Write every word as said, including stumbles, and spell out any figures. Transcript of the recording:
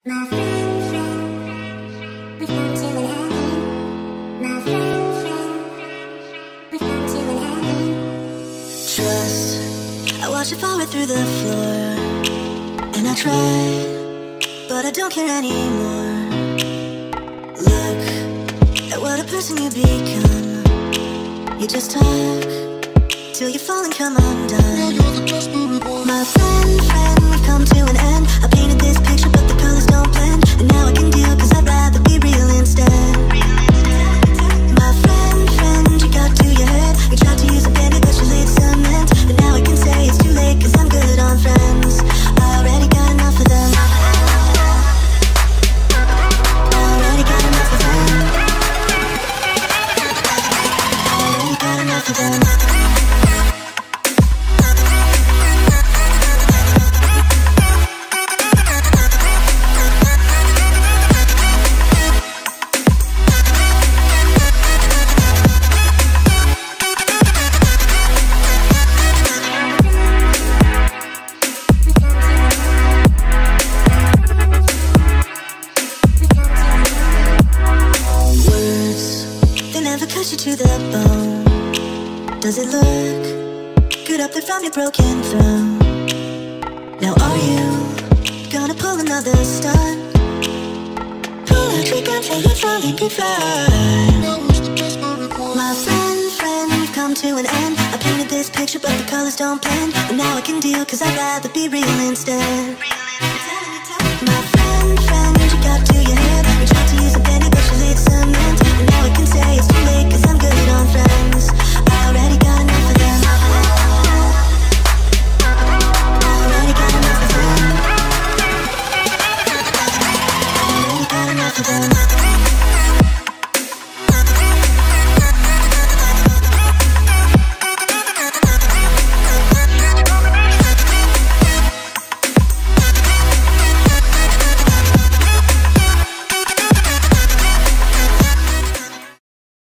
My friend, friend, we've come to an end. My friend, friend, we've come to an end. Trust, I watch it fall right through the floor. And I tried, but I don't care anymore. Look at what a person you become. You just talk till you fall and come undone. My friend, friend, we've come to an end. I painted this picture but the colors don't blend. And now I can deal cause I'd rather be real instead. My friend, friend, you got to your head. You tried to use a band-aid but you laid cement. And now I can say it's too late cause I'm good on friends. I already got enough of them. I already got enough of them. I already got enough of them. Cut you to the bone. Does it look good up there from your broken throne? Now are you gonna pull another stunt? Pull a trick and play it falling goodbye. My friend, friend, we've come to an end. I painted this picture but the colors don't blend. And now I can deal cause I'd rather be real instead. My friend, friend, you got to your head. You tried to use a band-aid but you laid cement. And now I can say it's too late cause I'm good on friends. I already got enough of them. I already got enough of them. I already got enough of them.